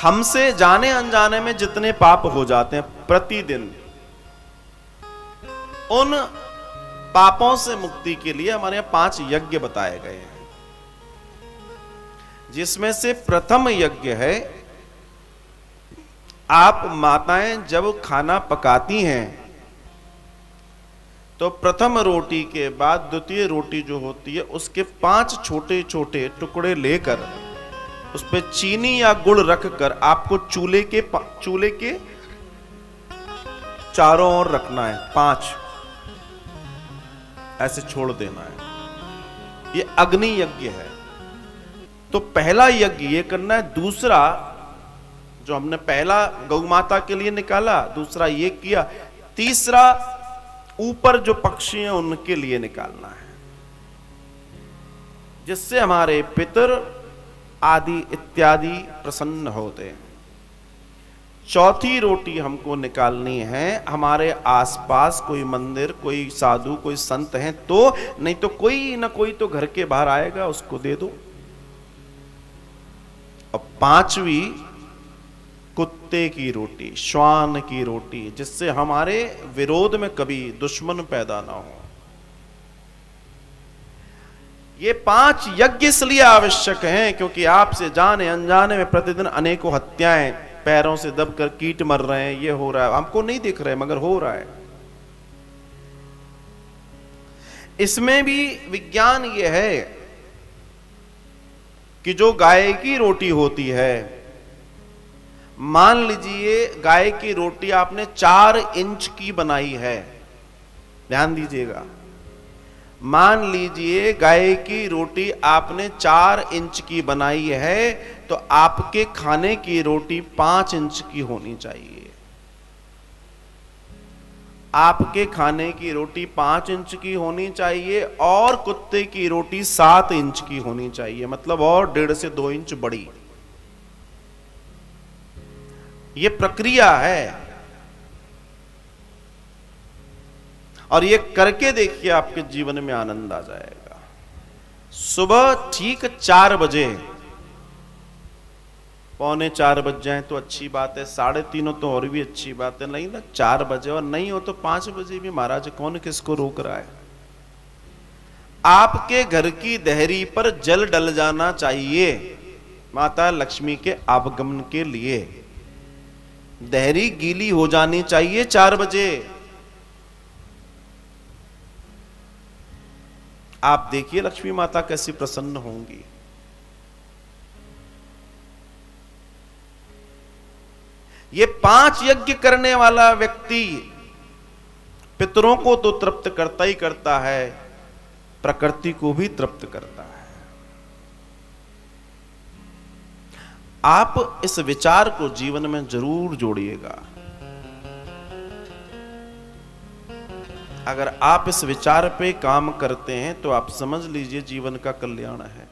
हमसे जाने अनजाने में जितने पाप हो जाते हैं प्रतिदिन, उन पापों से मुक्ति के लिए हमारे यहाँ 5 यज्ञ बताए गए हैं, जिसमें से प्रथम यज्ञ है, आप माताएं जब खाना पकाती हैं तो प्रथम रोटी के बाद द्वितीय रोटी जो होती है उसके 5 छोटे छोटे टुकड़े लेकर उस पे चीनी या गुड़ रखकर आपको चूल्हे के चारों ओर रखना है, 5 ऐसे छोड़ देना है। ये अग्नि यज्ञ है। तो पहला यज्ञ ये करना है। दूसरा जो हमने पहला गौ माता के लिए निकाला, दूसरा ये किया, तीसरा ऊपर जो पक्षी हैं उनके लिए निकालना है, जिससे हमारे पितर आदि इत्यादि प्रसन्न होते हैं। चौथी रोटी हमको निकालनी है, हमारे आसपास कोई मंदिर, कोई साधु, कोई संत हैं तो, नहीं तो कोई ना कोई तो घर के बाहर आएगा, उसको दे दो। और 5वीं कुत्ते की रोटी, श्वान की रोटी, जिससे हमारे विरोध में कभी दुश्मन पैदा ना हो। ये 5 यज्ञ इसलिए आवश्यक हैं क्योंकि आपसे जाने अनजाने में प्रतिदिन अनेकों हत्याएं, पैरों से दबकर कीट मर रहे हैं, ये हो रहा है, हमको नहीं दिख रहे मगर हो रहा है। इसमें भी विज्ञान ये है कि जो गाय की रोटी होती है, मान लीजिए गाय की रोटी आपने 4 इंच की बनाई है, ध्यान दीजिएगा, मान लीजिए गाय की रोटी आपने 4 इंच की बनाई है तो आपके खाने की रोटी 5 इंच की होनी चाहिए। आपके खाने की रोटी 5 इंच की होनी चाहिए और कुत्ते की रोटी 7 इंच की होनी चाहिए, मतलब और 1.5 से 2 इंच बड़ी। ये प्रक्रिया है और ये करके देखिए, आपके जीवन में आनंद आ जाएगा। सुबह ठीक 4 बजे, 3:45 बज जाए तो अच्छी बात है, 3:30 तो और भी अच्छी बात है, नहीं ना 4 बजे, और नहीं हो तो 5 बजे भी महाराज, कौन किसको रोक रहा है। आपके घर की देहरी पर जल डल जाना चाहिए माता लक्ष्मी के आगमन के लिए। देहरी गीली हो जानी चाहिए 4 बजे। आप देखिए लक्ष्मी माता कैसी प्रसन्न होंगी। ये 5 यज्ञ करने वाला व्यक्ति पितरों को तो तृप्त करता ही करता है, प्रकृति को भी तृप्त करता है। आप इस विचार को जीवन में जरूर जोड़िएगा। अगर आप इस विचार पे काम करते हैं तो आप समझ लीजिए जीवन का कल्याण है।